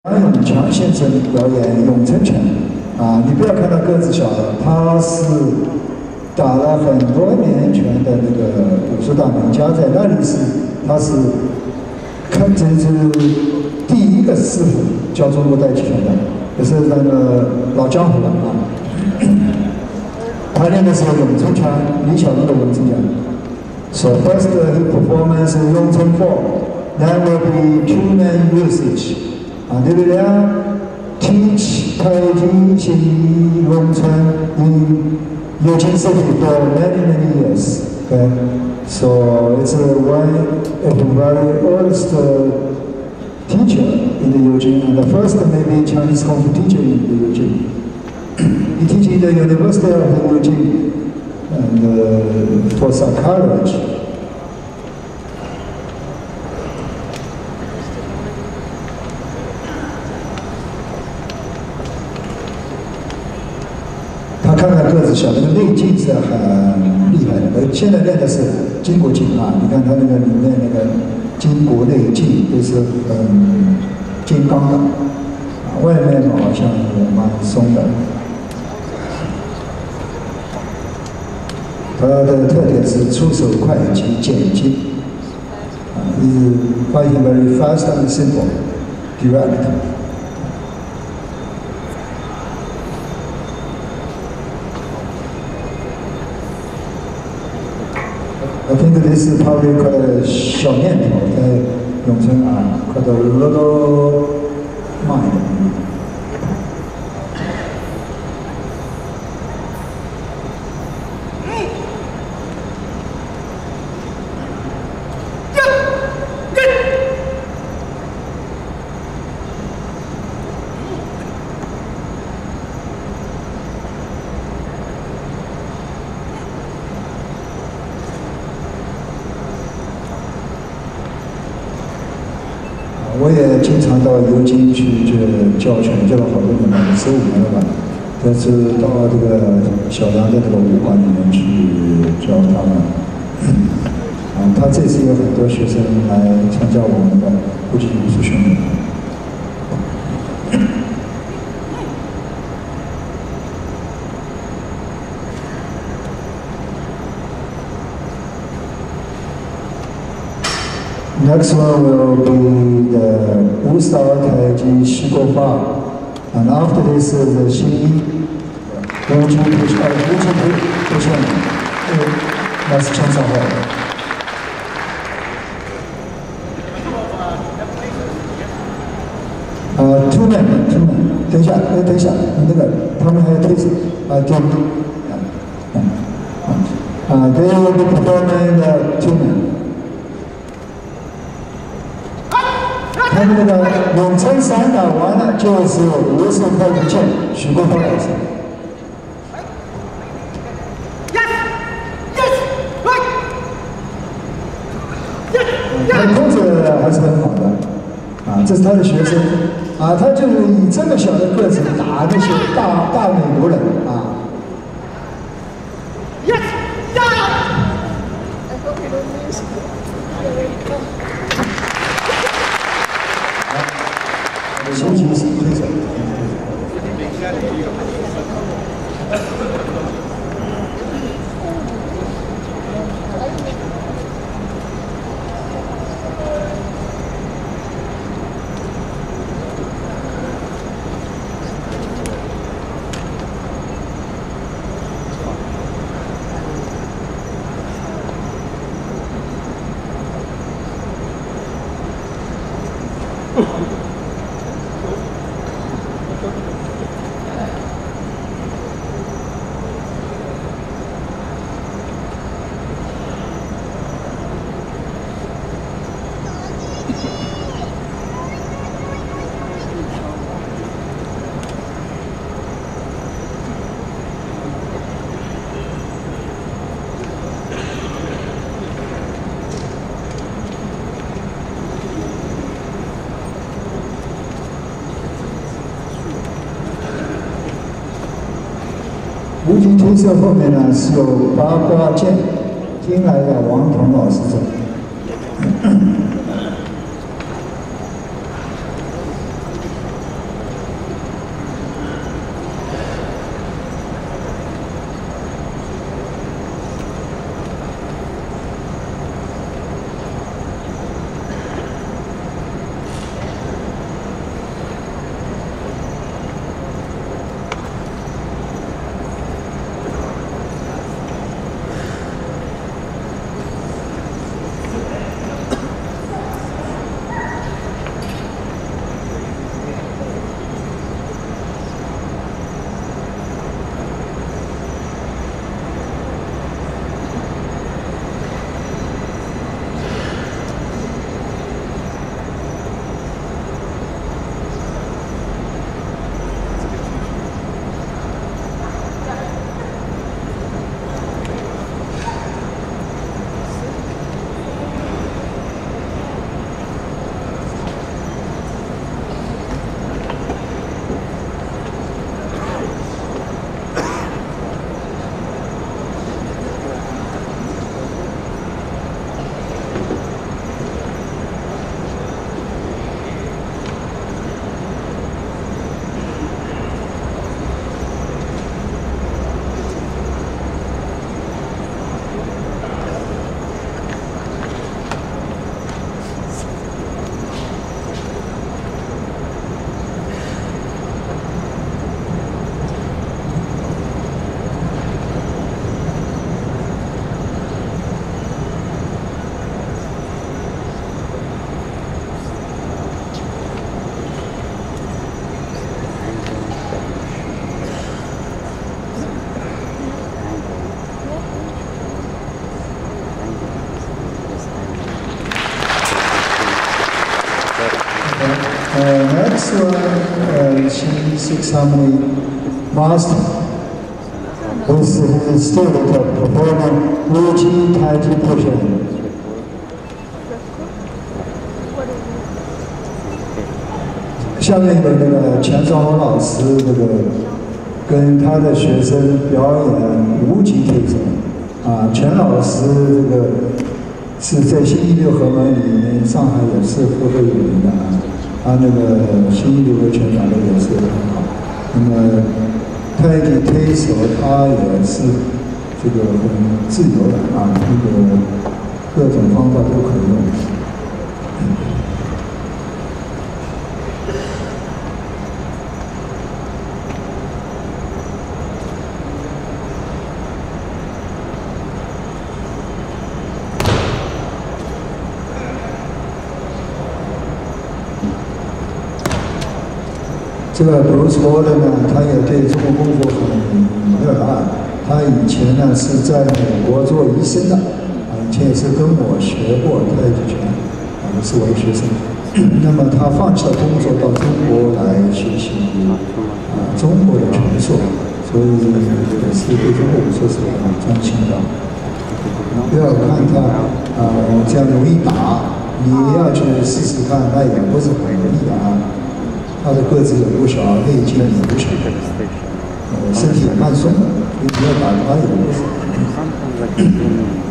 张永强先生表演咏春拳啊，你不要看他个子小的，他是打了很多年拳的那个武术大名家，在那里他是这是第一个师傅教中国太极拳的，也是那个老江湖了啊。他练的是咏春拳，李小龙的咏春拳。So first performance咏春form, then will be two-man usage. 啊，对不对啊 ？Teach 太极及咏春 in Eugene City for many years. Okay, so it's a very oldest teacher in the Eugene, and the first maybe Chinese Kung Fu teacher in the Eugene. He teaches in the University of the Eugene and for psychology. 他看看个子小，那个内劲是很厉害的。现在练的是筋骨劲啊，你看他那个里面那个筋骨内劲都是金刚的啊，外面好像也蛮松的。他的特点是出手快及简洁啊，is fighting very fast and simple, direct. I think this is probably called a 小念头，在咏春啊，called a little mind. 我也经常到尤金去教拳，教了好多年了，15年了吧。这次到这个小杨的这个武馆里面去教他们。他这次有很多学生来参加我们的国际武术训练。Next one will be the Wu-style Taiji Shigo Fa, and after this is the Xi Wu Chu Puchen. That's Chen Shaohui. Two men. 等一下，那个他们还有推子they will be performing the two men. 他们那个咏春散打完了，就是无手拍不见，许国峰老师。他的控制还是很好的，啊，这是他的学生，啊，他就是以这么小的个子打那些大美国人，啊。休息一下，推手。无极推测后面呢是有八卦剑，金来的王彤老师走。 next one, Six Harmony Master, with his student performing Wu Qi Tai Chi portion. 下面的那个钱双红老师，这个跟他的学生表演无极推手。钱老师这个是在新一流合门里面，上海也是赫赫有名的他那个新一流的拳打得也是很好。那么太极推手他也是这个很自由的这个各种方法都可以用。 这个 Bruce Gordon 呢，他也对中国功夫很热爱。他以前呢是在美国做医生的，以前也是跟我学过太极拳，也是我的学生。那么他放弃了工作，到中国来学习中国的拳术，所以也是对中国武术是很专心的。不要看他这样容易打，你要去试试看，那也不是很容易的他的个子也不小，内劲也不小，身体也慢松的，你不要打他也不是。